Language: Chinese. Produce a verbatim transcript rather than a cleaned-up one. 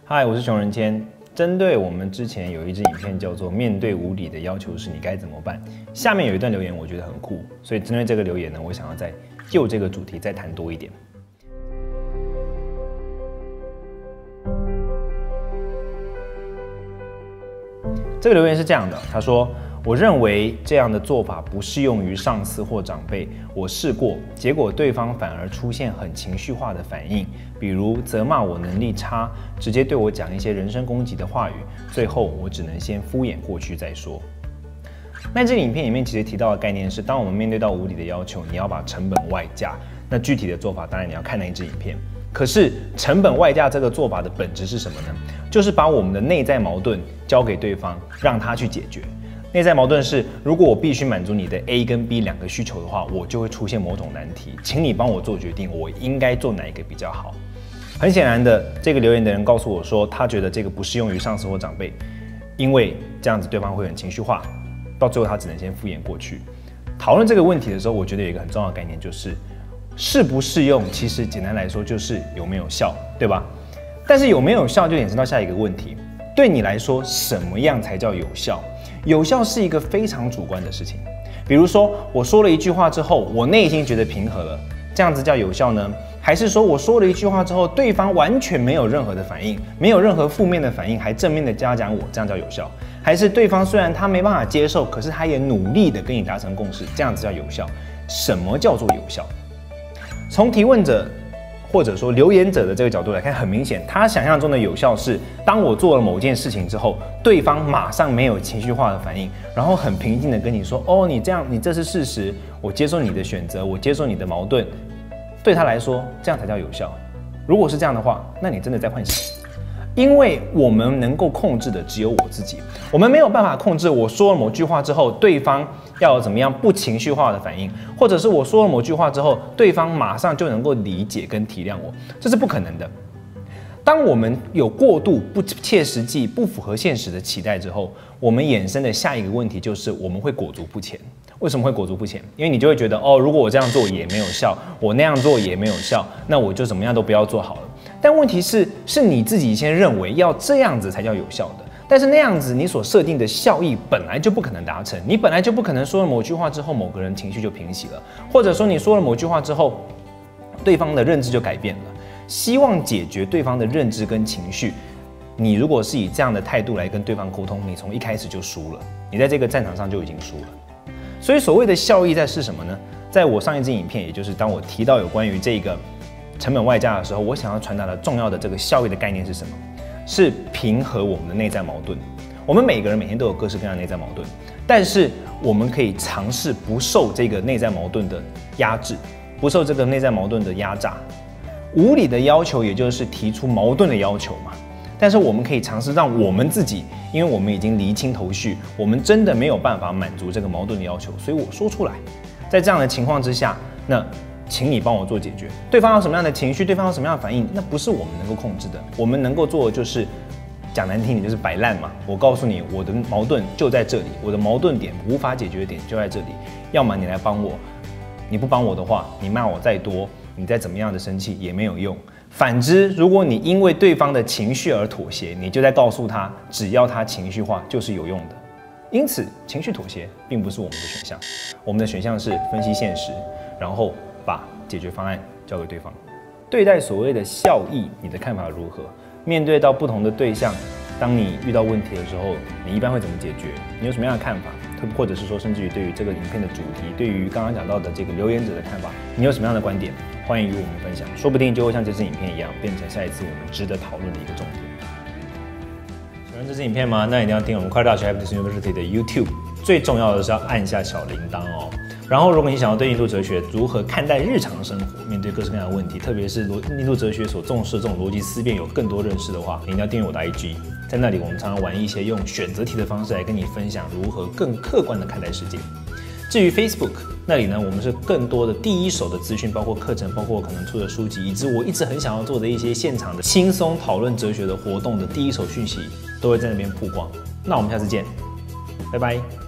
嗨，我是熊仁谦。针对我们之前有一支影片叫做“面对无理的要求时，你该怎么办”，下面有一段留言，我觉得很酷，所以针对这个留言呢，我想要再就这个主题再谈多一点。这个留言是这样的，他说：“我认为这样的做法不适用于上司或长辈。我试过，结果对方反而出现很情绪化的反应，比如责骂我能力差，直接对我讲一些人身攻击的话语。最后我只能先敷衍过去再说。”那这个影片里面其实提到的概念是，当我们面对到无理的要求，你要把成本外加。那具体的做法，当然你要看那一支影片。可是成本外加这个做法的本质是什么呢？就是把我们的内在矛盾交给对方，让他去解决。内在矛盾是，如果我必须满足你的 A 跟 B 两个需求的话，我就会出现某种难题，请你帮我做决定，我应该做哪一个比较好。很显然的，这个留言的人告诉我说，他觉得这个不适用于上司或长辈，因为这样子对方会很情绪化，到最后他只能先敷衍过去。讨论这个问题的时候，我觉得有一个很重要的概念，就是适不适用，其实简单来说就是有没有效，对吧？但是有没有效就衍生到下一个问题，对你来说什么样才叫有效？有效是一个非常主观的事情。比如说我说了一句话之后，我内心觉得平和了，这样子叫有效呢？还是说我说了一句话之后，对方完全没有任何的反应，没有任何负面的反应，还正面的嘉奖我，这样叫有效？还是对方虽然他没办法接受，可是他也努力的跟你达成共识，这样子叫有效？什么叫做有效？从提问者或者说留言者的这个角度来看，很明显，他想象中的有效是，当我做了某件事情之后，对方马上没有情绪化的反应，然后很平静的跟你说：“哦，你这样，你这是事实，我接受你的选择，我接受你的矛盾。”对他来说，这样才叫有效。如果是这样的话，那你真的在换戏。因为我们能够控制的只有我自己，我们没有办法控制我说了某句话之后，对方要怎么样不情绪化的反应，或者是我说了某句话之后，对方马上就能够理解跟体谅我，这是不可能的。当我们有过度不切实际、不符合现实的期待之后，我们衍生的下一个问题就是我们会裹足不前。为什么会裹足不前？因为你就会觉得，哦，如果我这样做也没有效，我那样做也没有效，那我就怎么样都不要做好了。但问题是，是你自己先认为要这样子才叫有效的，但是那样子你所设定的效益本来就不可能达成，你本来就不可能说了某句话之后，某个人情绪就平息了，或者说你说了某句话之后，对方的认知就改变了。希望解决对方的认知跟情绪，你如果是以这样的态度来跟对方沟通，你从一开始就输了，你在这个战场上就已经输了。所以所谓的效益在是什么呢？在我上一支影片，也就是当我提到有关于这个成本外加的时候，我想要传达的重要的这个效益的概念是什么？是平和我们的内在矛盾。我们每个人每天都有各式各样的内在矛盾，但是我们可以尝试不受这个内在矛盾的压制，不受这个内在矛盾的压榨。无理的要求，也就是提出矛盾的要求嘛。但是我们可以尝试让我们自己，因为我们已经厘清头绪，我们真的没有办法满足这个矛盾的要求，所以我说出来。在这样的情况之下，那请你帮我做解决。对方有什么样的情绪，对方有什么样的反应，那不是我们能够控制的。我们能够做的就是讲难听点，就是摆烂嘛。我告诉你，我的矛盾就在这里，我的矛盾点无法解决的点就在这里。要么你来帮我，你不帮我的话，你骂我再多，你再怎么样的生气也没有用。反之，如果你因为对方的情绪而妥协，你就在告诉他，只要他情绪化就是有用的。因此，情绪妥协并不是我们的选项，我们的选项是分析现实，然后把解决方案交给对方。对待所谓的效益，你的看法如何？面对到不同的对象，当你遇到问题的时候，你一般会怎么解决？你有什么样的看法？或者是说，甚至于对于这个影片的主题，对于刚刚讲到的这个留言者的看法，你有什么样的观点？欢迎与我们分享，说不定就会像这支影片一样，变成下一次我们值得讨论的一个重点。喜欢这支影片吗？那一定要订阅我们快乐大学 Happiness University 的 YouTube。最重要的是要按下小铃铛哦。然后，如果你想要对印度哲学如何看待日常生活，面对各式各样的问题，特别是印度哲学所重视的这种逻辑思辨有更多认识的话，你一定要订阅我的 I G。在那里，我们常常玩一些用选择题的方式来跟你分享如何更客观的看待世界。至于 Facebook 那里呢，我们是更多的第一手的资讯，包括课程，包括可能出的书籍，以及我一直很想要做的一些现场的轻松讨论哲学的活动的第一手讯息，都会在那边曝光。那我们下次见，拜拜。